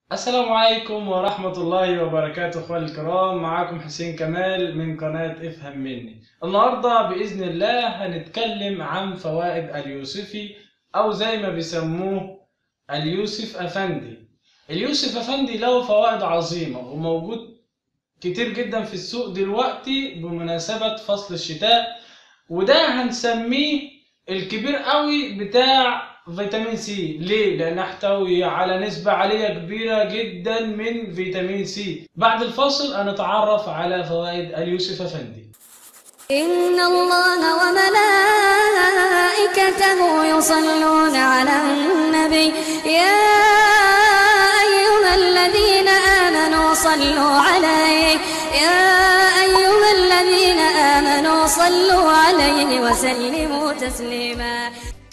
السلام عليكم ورحمة الله وبركاته اخواني الكرام، معاكم حسين كمال من قناة افهم مني. النهاردة بإذن الله هنتكلم عن فوائد اليوسفي أو زي ما بيسموه اليوسف أفندي. اليوسف أفندي له فوائد عظيمة وموجود كتير جدا في السوق دلوقتي بمناسبة فصل الشتاء، وده هنسميه الكبير قوي بتاع فيتامين سي. ليه؟ لأنه يحتوي على نسبة عالية كبيرة جدا من فيتامين سي. بعد الفاصل هنتعرف على فوائد اليوسف أفندي. إن الله وملائكته يصلون على النبي يا أيها الذين آمنوا صلوا عليه صلوا عليه وسلموا تسليما.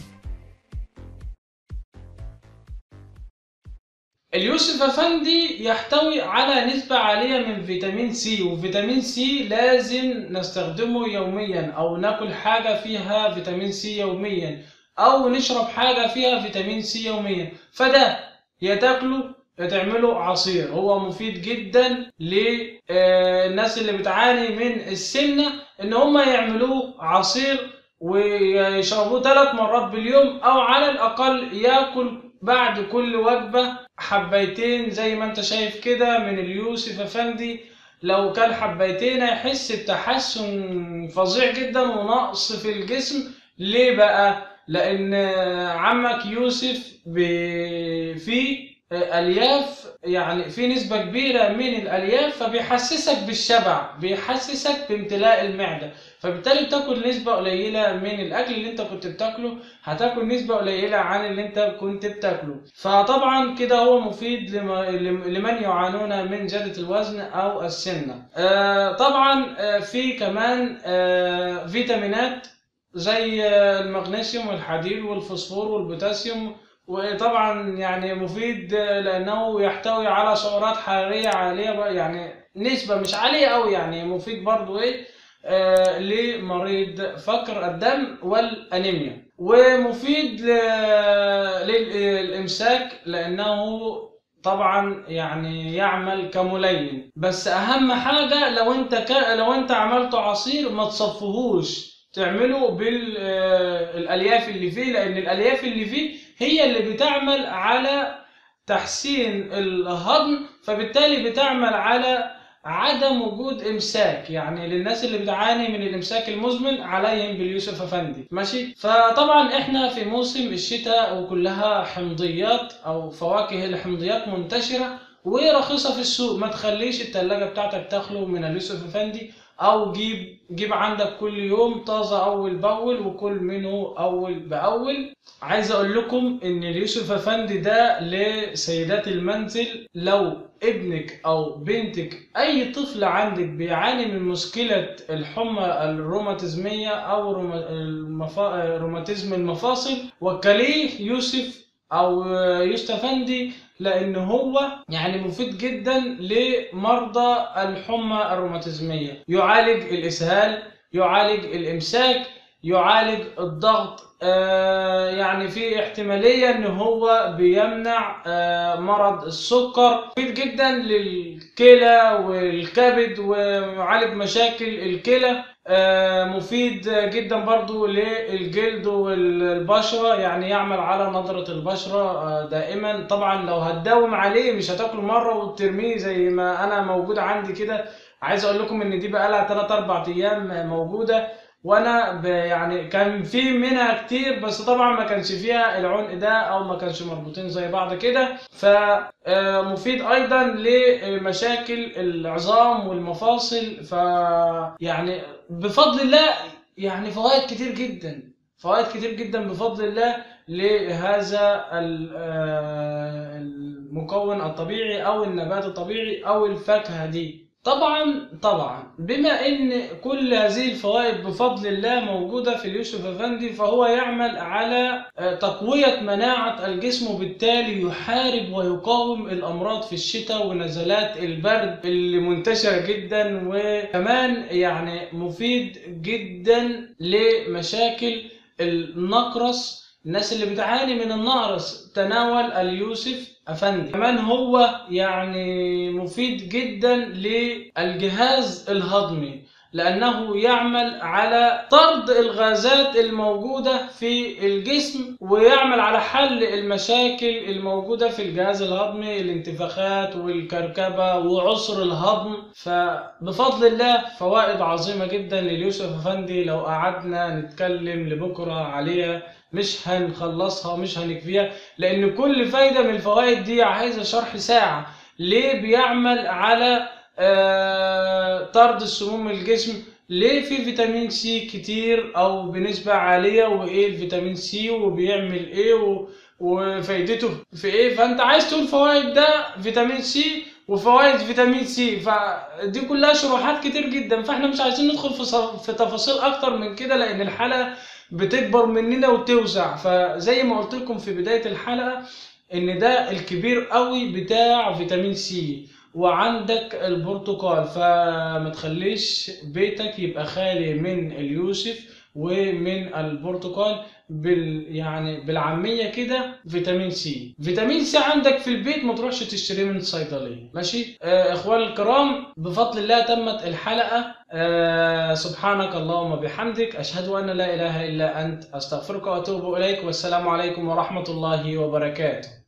اليوسف أفندي يحتوي على نسبة عالية من فيتامين سي، وفيتامين سي لازم نستخدمه يوميا، أو ناكل حاجة فيها فيتامين سي يوميا، أو نشرب حاجة فيها فيتامين سي يوميا. فده يا تاكله يا تعمله عصير. هو مفيد جدا للناس اللي بتعاني من السمنة، إن هم يعملوه عصير ويشربوه 3 مرات باليوم، أو على الأقل ياكل بعد كل وجبة حبيتين زي ما انت شايف كده من اليوسف أفندي. لو كان حبيتين هيحس بتحسن فظيع جدا ونقص في الجسم. ليه بقى؟ لأن عمك يوسف فيه ألياف، يعني في نسبة كبيرة من الألياف، فبيحسسك بالشبع، بيحسسك بامتلاء المعدة. فبالتالي بتاكل نسبة قليلة من الأكل اللي انت كنت بتاكله، هتاكل نسبة قليلة عن اللي انت كنت بتاكله. فطبعا كده هو مفيد لمن يعانون من زيادة الوزن أو السمنة. طبعا في كمان فيتامينات زي المغنيسيوم والحديد والفوسفور والبوتاسيوم. وطبعا يعني مفيد لأنه يحتوي على سعرات حرارية عالية، يعني نسبة مش عالية أوي، يعني مفيد برضو لمريض فقر الدم والأنيميا. ومفيد للإمساك لأنه طبعا يعني يعمل كملين. بس أهم حاجة لو أنت عملته عصير ما تصفهوش، تعمله بالألياف اللي فيه، لأن الألياف اللي فيه هي اللي بتعمل على تحسين الهضم، فبالتالي بتعمل على عدم وجود امساك. يعني للناس اللي بتعاني من الامساك المزمن عليهم باليوسف أفندي. ماشي. فطبعا احنا في موسم الشتاء وكلها حمضيات او فواكه الحمضيات منتشرة ورخيصة في السوق. ما تخليش التلاجة بتاعتك تخلو من اليوسف أفندي، او جيب عندك كل يوم طازة اول باول وكل منه اول باول. عايز اقول لكم ان اليوسف أفندي ده لسيدات المنزل. لو ابنك او بنتك اي طفل عندك بيعاني من مشكلة الحمى الروماتيزمية او روماتيزم المفاصل، وكليه يوسف او يوسف أفندي، لان هو يعني مفيد جدا لمرضى الحمى الروماتيزمية. يعالج الاسهال، يعالج الامساك، يعالج الضغط. يعني في احتمالية ان هو بيمنع مرض السكر. مفيد جدا للكلى والكبد ويعالج مشاكل الكلى. مفيد جدا برضو للجلد والبشرة، يعني يعمل على نضرة البشرة دائما. طبعا لو هتداوم عليه مش هتاكله مرة وترميه زي ما انا موجود عندي كده. عايز اقول لكم ان دي بقالها 3-4 ايام موجودة، وانا يعني كان في منها كتير، بس طبعا ما كانش فيها العنق ده او ما كانش مربوطين زي بعض كده. فمفيد ايضا لمشاكل العظام والمفاصل. يعني بفضل الله يعني فوائد كتير جدا، فوائد كتير جدا بفضل الله لهذا المكون الطبيعي او النبات الطبيعي او الفاكهة دي. طبعا بما ان كل هذه الفوائد بفضل الله موجودة في اليوسف أفندي، فهو يعمل على تقوية مناعة الجسم، وبالتالي يحارب ويقاوم الأمراض في الشتاء ونزلات البرد اللي منتشرة جدا. وكمان يعني مفيد جدا لمشاكل النقرس. الناس اللي بتعاني من النقرس تناول اليوسف أفندي. كمان هو يعني مفيد جدا للجهاز الهضمي، لأنه يعمل على طرد الغازات الموجودة في الجسم، ويعمل على حل المشاكل الموجودة في الجهاز الهضمي، الانتفاخات والكركبة وعسر الهضم. فبفضل الله فوائد عظيمة جدا لليوسف أفندي، لو قعدنا نتكلم لبكرة عليها مش هنخلصها ومش هنكفيها، لأن كل فايدة من الفوائد دي عايزة شرح ساعة. ليه بيعمل على طرد السموم من الجسم؟ ليه في فيتامين سي كتير او بنسبة عالية؟ وايه الفيتامين سي وبيعمل ايه وفايدته في ايه؟ فانت عايز تقول فوائد ده فيتامين سي وفوائد فيتامين سي، فدي كلها شروحات كتير جدا، فاحنا مش عايزين ندخل في تفاصيل اكتر من كده، لان الحلقة بتكبر مننا وتوسع. فزي ما قلت لكم في بداية الحلقة ان ده الكبير قوي بتاع فيتامين سي. وعندك البرتقال، فما تخليش بيتك يبقى خالي من اليوسف ومن البرتقال. يعني بالعامية كده فيتامين سي. فيتامين سي عندك في البيت، ما تروحش تشتريه من الصيدلية. ماشي اخواني الكرام، بفضل الله تمت الحلقة. سبحانك اللهم بحمدك، اشهد ان لا اله الا انت، استغفرك واتوب اليك، والسلام عليكم ورحمة الله وبركاته.